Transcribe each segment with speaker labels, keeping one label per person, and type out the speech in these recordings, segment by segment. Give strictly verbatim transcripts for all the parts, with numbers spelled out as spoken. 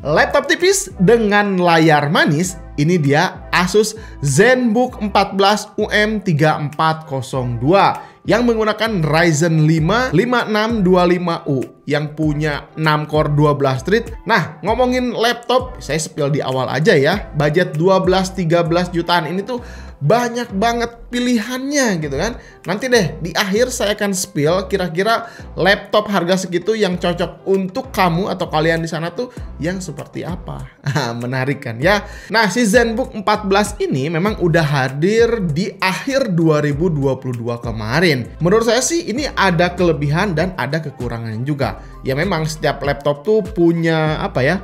Speaker 1: Laptop tipis dengan layar manis, ini dia Asus ZenBook empat belas U M tiga empat nol dua yang menggunakan Ryzen lima lima enam dua lima U yang punya enam core dua belas thread. Nah, ngomongin laptop, saya spill di awal aja ya. Budget dua belas tiga belas jutaan ini tuh banyak banget pilihannya gitu kan. Nanti deh di akhir saya akan spill kira-kira laptop harga segitu yang cocok untuk kamu atau kalian di sana tuh yang seperti apa. Menarik kan ya. Nah, si ZenBook empat belas ini memang udah hadir di akhir dua ribu dua puluh dua kemarin. Menurut saya sih ini ada kelebihan dan ada kekurangan juga. Ya memang setiap laptop tuh punya apa ya?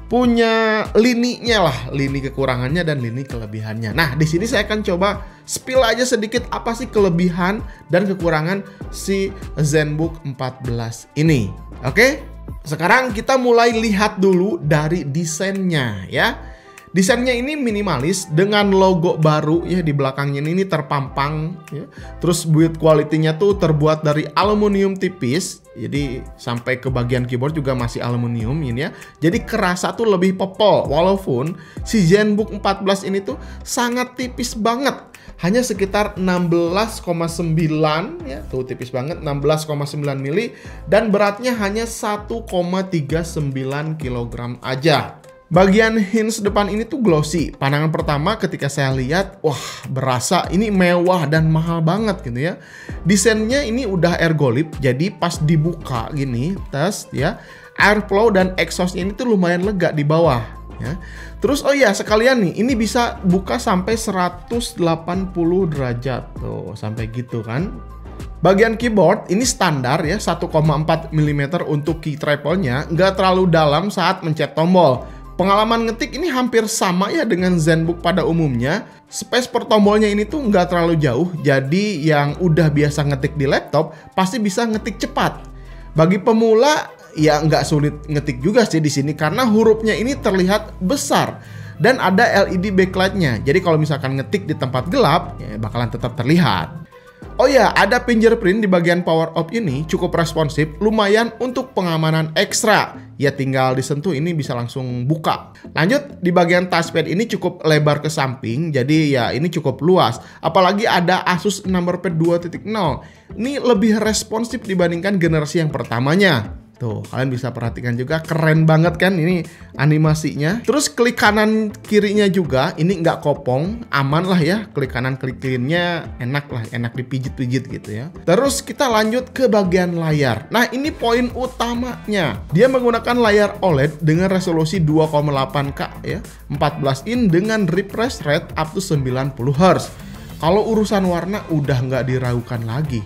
Speaker 1: Punya lininya lah, lini kekurangannya dan lini kelebihannya. Nah, di sini saya akan coba spill aja sedikit apa sih kelebihan dan kekurangan si ZenBook empat belas ini. Oke? Sekarang kita mulai lihat dulu dari desainnya ya. Desainnya ini minimalis dengan logo baru ya di belakangnya ini terpampang ya. Terus build quality-nya tuh terbuat dari aluminium tipis. Jadi sampai ke bagian keyboard juga masih aluminium ini ya. Jadi kerasa tuh lebih pepel walaupun si ZenBook empat belas ini tuh sangat tipis banget. Hanya sekitar enam belas koma sembilan ya, tuh tipis banget enam belas koma sembilan mili dan beratnya hanya satu koma tiga sembilan kilogram aja. Bagian hinge depan ini tuh glossy. Pandangan pertama ketika saya lihat, wah berasa ini mewah dan mahal banget gitu ya. Desainnya ini udah ergolip, jadi pas dibuka gini, tes ya, airflow dan exhaustnya ini tuh lumayan lega di bawah. Ya. Terus oh iya sekalian nih, ini bisa buka sampai seratus delapan puluh derajat tuh, sampai gitu kan. Bagian keyboard ini standar ya, satu koma empat milimeter untuk key travel-nya, nggak terlalu dalam saat mencet tombol. Pengalaman ngetik ini hampir sama ya dengan ZenBook pada umumnya. Space per tombolnya ini tuh nggak terlalu jauh, jadi yang udah biasa ngetik di laptop pasti bisa ngetik cepat. Bagi pemula ya nggak sulit ngetik juga sih di sini karena hurufnya ini terlihat besar dan ada L E D backlight-nya. Jadi kalau misalkan ngetik di tempat gelap ya bakalan tetap terlihat. Oh ya, ada fingerprint di bagian power off ini cukup responsif, lumayan untuk pengamanan ekstra. Ya tinggal disentuh ini bisa langsung buka. Lanjut, di bagian touchpad ini cukup lebar ke samping, jadi ya ini cukup luas. Apalagi ada Asus Numberpad dua titik nol. Ini lebih responsif dibandingkan generasi yang pertamanya. Tuh, kalian bisa perhatikan juga keren banget kan ini animasinya. Terus klik kanan kirinya juga ini nggak kopong, aman lah ya. Klik kanan klik kirinya enak lah, enak dipijit-pijit gitu ya. Terus kita lanjut ke bagian layar. Nah ini poin utamanya. Dia menggunakan layar O L E D dengan resolusi dua koma delapan K ya, empat belas inch dengan refresh rate up to sembilan puluh hertz. Kalau urusan warna udah nggak diragukan lagi.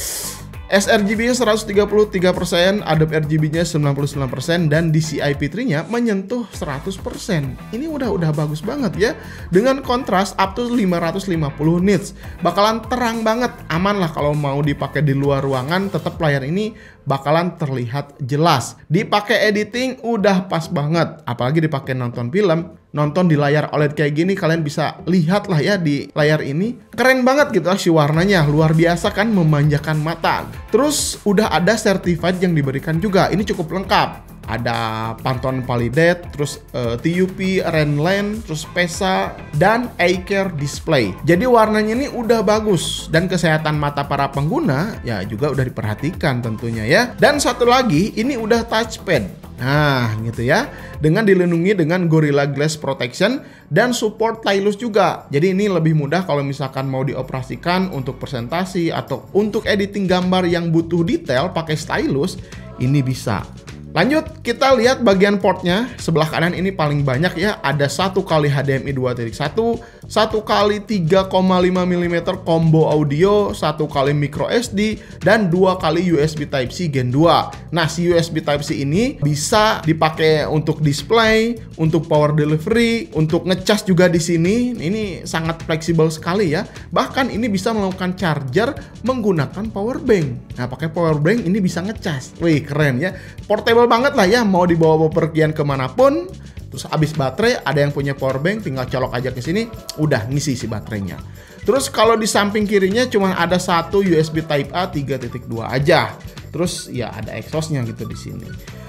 Speaker 1: sRGB-nya seratus tiga puluh tiga persen, Adobe R G B-nya sembilan puluh sembilan persen, dan D C I P tiga-nya menyentuh seratus persen. Ini udah udah bagus banget ya. Dengan kontras up to lima ratus lima puluh nits. Bakalan terang banget, aman lah kalau mau dipakai di luar ruangan, tetap layar ini bakalan terlihat jelas. Dipakai editing udah pas banget, apalagi dipakai nonton film. Nonton di layar O L E D kayak gini kalian bisa lihat lah ya di layar ini. Keren banget gitu si warnanya, luar biasa kan, memanjakan mata. Terus udah ada certified yang diberikan juga, ini cukup lengkap. Ada Pantone Validate, terus uh, T U P, Renlen, terus PESA, dan iCare Display. Jadi warnanya ini udah bagus dan kesehatan mata para pengguna ya juga udah diperhatikan tentunya ya. Dan satu lagi, ini udah touchpad. Nah gitu ya, dengan dilindungi dengan Gorilla Glass Protection dan support stylus juga. Jadi ini lebih mudah kalau misalkan mau dioperasikan untuk presentasi atau untuk editing gambar yang butuh detail pakai stylus, ini bisa. Lanjut, kita lihat bagian portnya. Sebelah kanan ini paling banyak ya. Ada satu kali H D M I dua titik satu, satu kali tiga koma lima milimeter combo audio, satu kali micro S D, dan dua kali U S B Type-C Gen dua. Nah, si U S B Type-C ini bisa dipakai untuk display, untuk power delivery, untuk ngecas juga di sini. Ini sangat fleksibel sekali ya. Bahkan ini bisa melakukan charger menggunakan power bank. Nah, pakai power bank ini bisa ngecas. Wih, keren ya. Portable banget lah ya, mau dibawa bepergian kemanapun. Terus habis baterai, ada yang punya power bank, tinggal colok aja ke sini, udah ngisi si baterainya. Terus kalau di samping kirinya cuma ada satu U S B Type A tiga titik dua aja. Terus ya ada exhaustnya gitu di sini.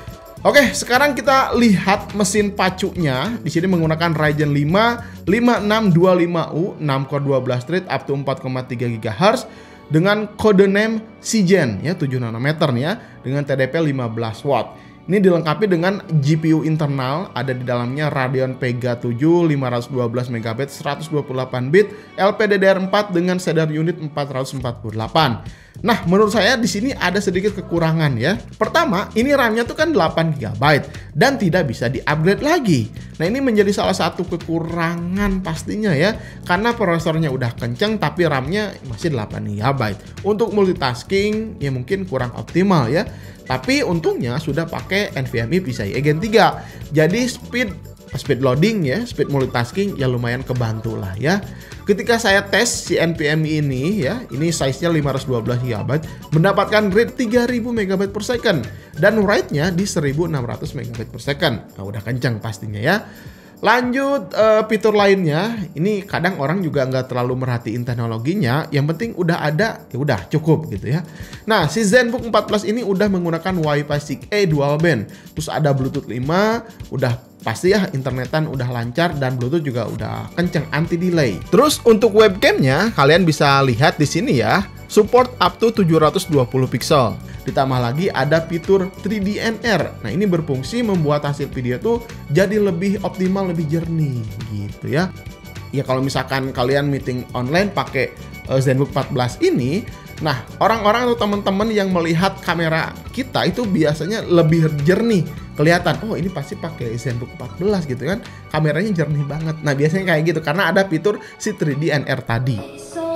Speaker 1: Oke, sekarang kita lihat mesin pacunya. Di sini menggunakan Ryzen lima lima enam dua lima U, enam core dua belas thread up to empat koma tiga gigahertz dengan kode name Cygen ya, tujuh nanometer nih ya, dengan T D P lima belas watt. Ini dilengkapi dengan G P U internal, ada di dalamnya Radeon Vega tujuh lima dua belas megabyte seratus dua puluh delapan bit, L P D D R empat dengan shader unit empat ratus empat puluh delapan. Nah, menurut saya di sini ada sedikit kekurangan ya. Pertama, ini RAM-nya tuh kan delapan giga byte dan tidak bisa di-upgrade lagi. Nah, ini menjadi salah satu kekurangan pastinya ya, karena prosesornya udah kenceng tapi RAM-nya masih delapan giga byte. Untuk multitasking ya mungkin kurang optimal ya. Tapi untungnya sudah pakai NVMe P C I E Gen tiga. Jadi speed speed loading ya, speed multitasking ya lumayan kebantu lah ya. Ketika saya tes si NVMe ini ya, ini size-nya lima ratus dua belas giga byte, mendapatkan read tiga ribu megabyte per second dan write-nya di seribu enam ratus megabyte per second. Nah, udah kencang pastinya ya. Lanjut uh, fitur lainnya, ini kadang orang juga nggak terlalu merhatiin teknologinya, yang penting udah ada, ya udah cukup gitu ya. Nah, si ZenBook empat belas ini udah menggunakan Wi-Fi six E dual band, terus ada Bluetooth lima, udah pasti ya internetan udah lancar dan Bluetooth juga udah kenceng anti delay. Terus untuk webcamnya, kalian bisa lihat di sini ya, support up to tujuh ratus dua puluh pixel. Ditambah lagi ada fitur three D N R. Nah, ini berfungsi membuat hasil video tuh jadi lebih optimal, lebih jernih gitu ya. Ya kalau misalkan kalian meeting online pakai uh, ZenBook empat belas ini, nah orang-orang atau teman-teman yang melihat kamera kita itu biasanya lebih jernih kelihatan. Oh, ini pasti pakai ZenBook empat belas gitu kan. Kameranya jernih banget. Nah, biasanya kayak gitu karena ada fitur si three D N R tadi.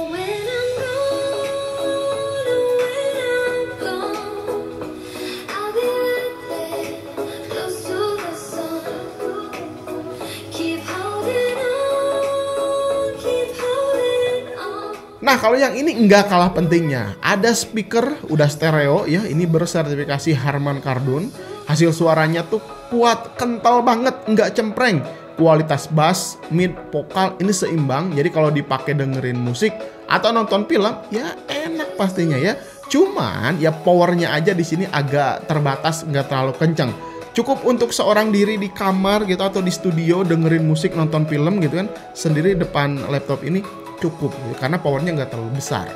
Speaker 1: Nah, kalau yang ini nggak kalah pentingnya, ada speaker udah stereo ya, ini bersertifikasi Harman Kardon. Hasil suaranya tuh kuat, kental banget, nggak cempreng. Kualitas bass, mid, vokal ini seimbang. Jadi kalau dipakai dengerin musik atau nonton film, ya enak pastinya ya. Cuman ya powernya aja di sini agak terbatas, nggak terlalu kenceng. Cukup untuk seorang diri di kamar gitu atau di studio dengerin musik, nonton film gitu kan, sendiri depan laptop ini cukup karena powernya nggak terlalu besar.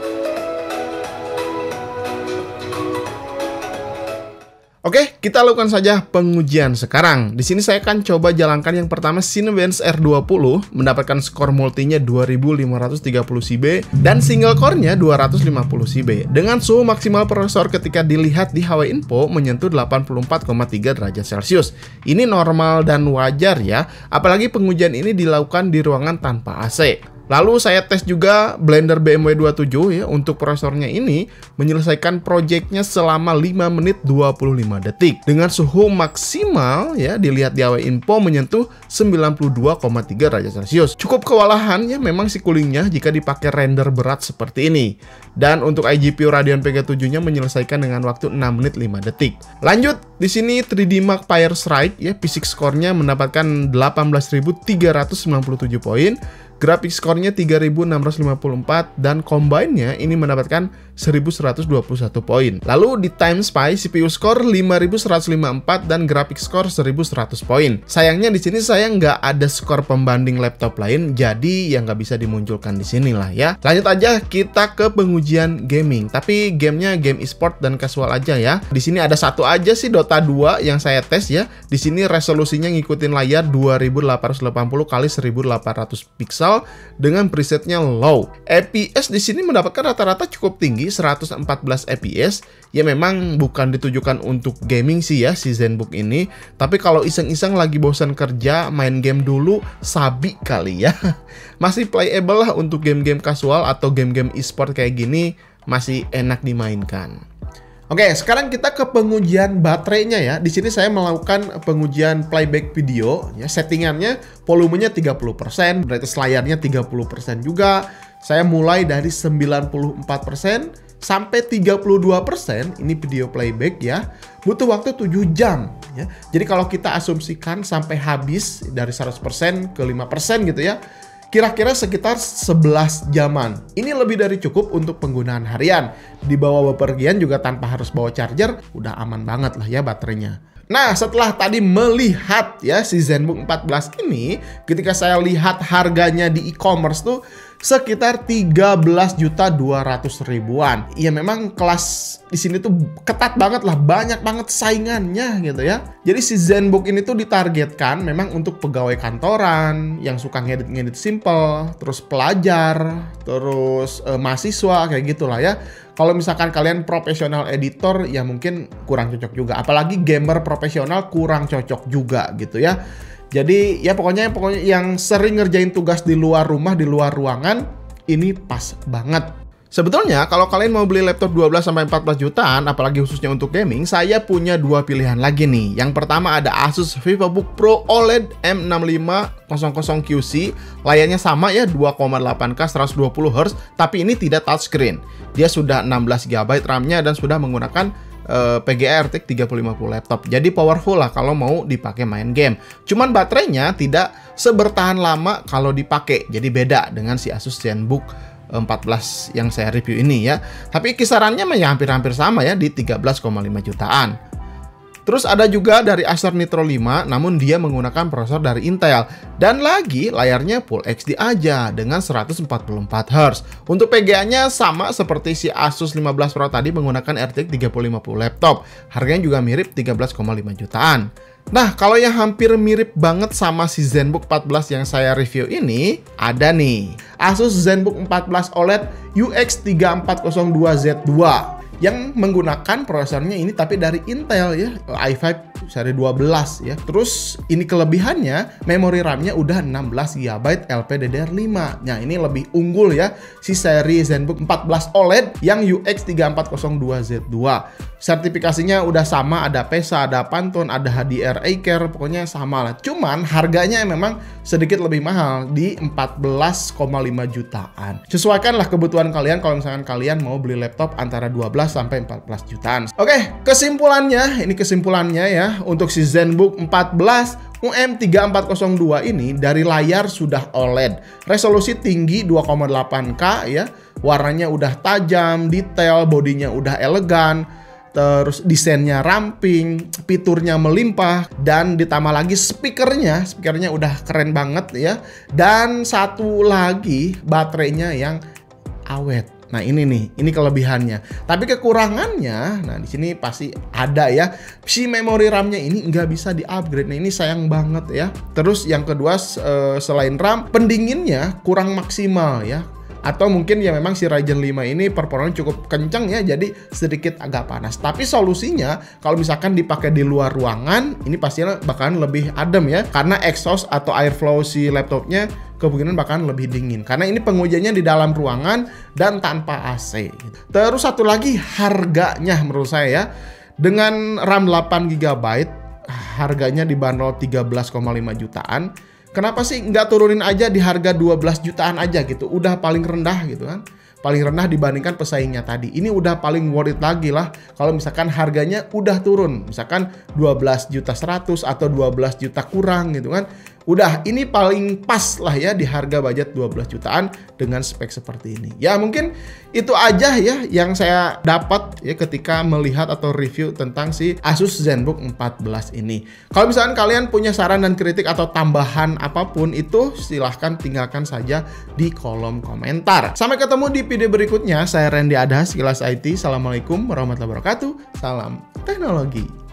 Speaker 1: Oke, kita lakukan saja pengujian sekarang. Di sini saya akan coba jalankan yang pertama Cinebench R dua puluh, mendapatkan skor multinya dua ribu lima ratus tiga puluh C B dan single core-nya dua ratus lima puluh C B. Dengan suhu maksimal prosesor ketika dilihat di H W Info menyentuh delapan puluh empat koma tiga derajat Celcius. Ini normal dan wajar ya, apalagi pengujian ini dilakukan di ruangan tanpa A C. Lalu saya tes juga Blender B M W dua puluh tujuh ya, untuk prosesornya ini menyelesaikan projectnya selama lima menit dua puluh lima detik dengan suhu maksimal ya dilihat di H W Info menyentuh sembilan puluh dua koma tiga derajat Celcius. Cukup kewalahan ya memang si coolingnya jika dipakai render berat seperti ini. Dan untuk I G P U Radeon Vega tujuh-nya menyelesaikan dengan waktu enam menit lima detik. Lanjut, di sini tiga D Mark Pyre's Ride ya, physics score-nya mendapatkan delapan belas ribu tiga ratus sembilan puluh tujuh poin. Graphics score-nya tiga ribu enam ratus lima puluh empat dan combine-nya ini mendapatkan seribu seratus dua puluh satu poin. Lalu di Time Spy C P U score lima ribu seratus lima puluh empat dan graphics score seribu seratus poin. Sayangnya di sini saya nggak ada skor pembanding laptop lain, jadi yang nggak bisa dimunculkan di sini lah ya. Lanjut aja kita ke pengujian gaming, tapi gamenya game e-sport dan casual aja ya. Di sini ada satu aja sih Dota dua yang saya tes ya. Di sini resolusinya ngikutin layar dua ribu delapan ratus delapan puluh kali seribu delapan ratus pixel dengan presetnya low. F P S di sini mendapatkan rata-rata cukup tinggi, seratus empat belas F P S. Ya memang bukan ditujukan untuk gaming sih ya si ZenBook ini, tapi kalau iseng-iseng lagi bosan kerja, main game dulu, sabi kali ya. Masih playable lah untuk game-game casual atau game-game e-sport kayak gini, masih enak dimainkan. Oke, sekarang kita ke pengujian baterainya ya. Di sini saya melakukan pengujian playback video ya. Settingannya volumenya tiga puluh persen, brightness layarnya tiga puluh persen juga. Saya mulai dari sembilan puluh empat persen sampai tiga puluh dua persen. Ini video playback ya. Butuh waktu tujuh jam ya. Jadi kalau kita asumsikan sampai habis dari seratus persen ke lima persen gitu ya, kira-kira sekitar sebelas jaman. Ini lebih dari cukup untuk penggunaan harian. Dibawa bepergian juga tanpa harus bawa charger, udah aman banget lah ya baterainya. Nah, setelah tadi melihat ya si ZenBook empat belas ini, ketika saya lihat harganya di e-commerce tuh sekitar tiga belas juta dua ratus ribuan. Ya memang kelas di sini tuh ketat banget lah, banyak banget saingannya gitu ya. Jadi si ZenBook ini tuh ditargetkan memang untuk pegawai kantoran yang suka ngedit-ngedit simple, terus pelajar, terus eh, mahasiswa kayak gitulah ya. Kalau misalkan kalian profesional editor ya mungkin kurang cocok juga, apalagi gamer profesional kurang cocok juga gitu ya. Jadi ya pokoknya pokoknya yang sering ngerjain tugas di luar rumah, di luar ruangan, ini pas banget. Sebetulnya kalau kalian mau beli laptop dua belas sampai empat belas jutaan, apalagi khususnya untuk gaming, saya punya dua pilihan lagi nih. Yang pertama ada Asus VivoBook Pro O L E D M enam lima nol nol Q C. Layarnya sama ya, dua koma delapan K seratus dua puluh hertz, tapi ini tidak touchscreen. Dia sudah enam belas giga byte RAM-nya dan sudah menggunakan uh, P G A R T X tiga ribu lima puluh laptop. Jadi powerful lah kalau mau dipakai main game. Cuman baterainya tidak sebertahan lama kalau dipakai. Jadi beda dengan si Asus ZenBook empat belas yang saya review ini ya. Tapi kisarannya ya hampir-hampir sama ya di tiga belas koma lima jutaan. Terus ada juga dari Acer Nitro lima, namun dia menggunakan prosesor dari Intel. Dan lagi layarnya Full H D aja dengan seratus empat puluh empat hertz. Untuk P G A-nya sama seperti si Asus lima belas Pro tadi menggunakan R T X tiga ribu lima puluh laptop. Harganya juga mirip tiga belas koma lima jutaan. Nah, kalau yang hampir mirip banget sama si ZenBook empat belas yang saya review ini, ada nih. Asus ZenBook empat belas O L E D U X tiga empat nol dua Z dua. Yang menggunakan prosesornya ini tapi dari Intel ya, i lima seri dua belas ya. Terus ini kelebihannya, memori RAM-nya udah enam belas giga byte L P D D R lima. Nah, ini lebih unggul ya si seri ZenBook empat belas O L E D yang U X tiga empat nol dua Z dua. Sertifikasinya udah sama, ada PESA, ada Pantone, ada H D R A-Care, pokoknya sama lah. Cuman harganya memang sedikit lebih mahal di empat belas koma lima jutaan. Sesuaikanlah kebutuhan kalian kalau misalkan kalian mau beli laptop antara dua belas sampai empat belas jutaan. Oke, kesimpulannya, ini kesimpulannya ya untuk si ZenBook empat belas U M tiga empat nol dua ini dari layar sudah O L E D, resolusi tinggi dua koma delapan K ya, warnanya udah tajam, detail, bodinya udah elegan, terus desainnya ramping, fiturnya melimpah, dan ditambah lagi speakernya, speakernya udah keren banget ya. Dan satu lagi baterainya yang awet. Nah ini nih, ini kelebihannya. Tapi kekurangannya, nah di sini pasti ada ya. Si memori RAM-nya ini nggak bisa di-upgrade. Nah ini sayang banget ya. Terus yang kedua selain RAM, pendinginnya kurang maksimal ya. Atau mungkin ya memang si Ryzen lima ini performanya cukup kencang ya, jadi sedikit agak panas. Tapi solusinya kalau misalkan dipakai di luar ruangan, ini pastinya bakalan lebih adem ya, karena exhaust atau airflow si laptopnya kemungkinan bakalan lebih dingin. Karena ini pengujiannya di dalam ruangan dan tanpa A C. Terus satu lagi harganya menurut saya ya, dengan RAM delapan giga byte, harganya dibanderol tiga belas koma lima jutaan. Kenapa sih nggak turunin aja di harga dua belas jutaan aja gitu? Udah paling rendah gitu kan. Paling rendah dibandingkan pesaingnya tadi. Ini udah paling worth it lagi lah kalau misalkan harganya udah turun. Misalkan dua belas juta seratus atau dua belas juta kurang gitu kan. Udah, ini paling pas lah ya di harga budget dua belas jutaan dengan spek seperti ini. Ya mungkin itu aja ya yang saya dapat ya ketika melihat atau review tentang si Asus ZenBook empat belas ini. Kalau misalkan kalian punya saran dan kritik atau tambahan apapun itu, silahkan tinggalkan saja di kolom komentar. Sampai ketemu di video berikutnya. Saya Randy Adha, Sekilas I T. Assalamualaikum warahmatullahi wabarakatuh. Salam teknologi.